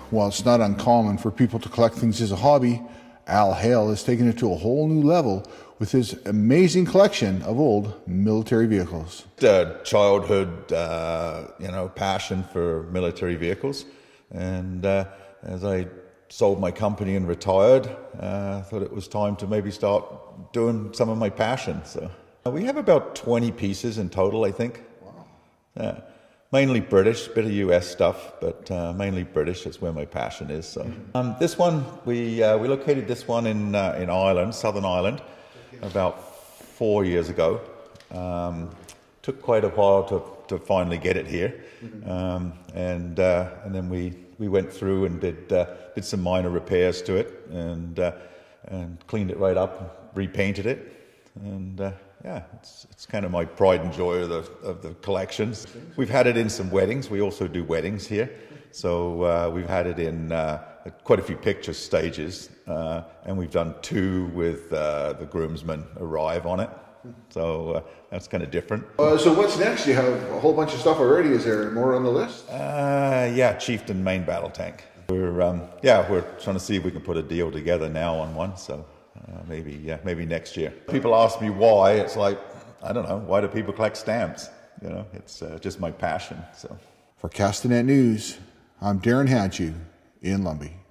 while it's not uncommon for people to collect things as a hobby, Al Hale has taken it to a whole new level with his amazing collection of old military vehicles. Childhood, passion for military vehicles, and as I sold my company and retired, I thought it was time to maybe start doing some of my passion. So we have about 20 pieces in total, I think. Wow. Mainly British, bit of US stuff, but mainly British. That's where my passion is. So this one, we located this one in Ireland, Southern Ireland, about 4 years ago. Took quite a while to finally get it here, and then we went through and did some minor repairs to it, and cleaned it right up, repainted it, and yeah, it's kind of my pride and joy of the collections. We've had it in some weddings. We also do weddings here, so we've had it in quite a few picture stages, and we've done 2 with the groomsmen arrive on it. So that's kind of different. So what's next? You have a whole bunch of stuff already. Is there more on the list? Yeah, Chieftain main battle tank. We're trying to see if we can put a deal together now on one. So maybe next year. People ask me why. It's like, I don't know. Why do people collect stamps? You know, it's just my passion. So for Castanet News, I'm Darren Hatchew in Lumby.